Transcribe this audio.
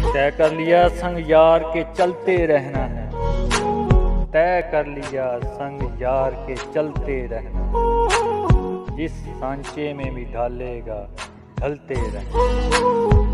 तय कर लिया संग यार के चलते रहना है, तय कर लिया संग यार के चलते रहना, जिस सांचे में भी ढालेगा ढलते रहना।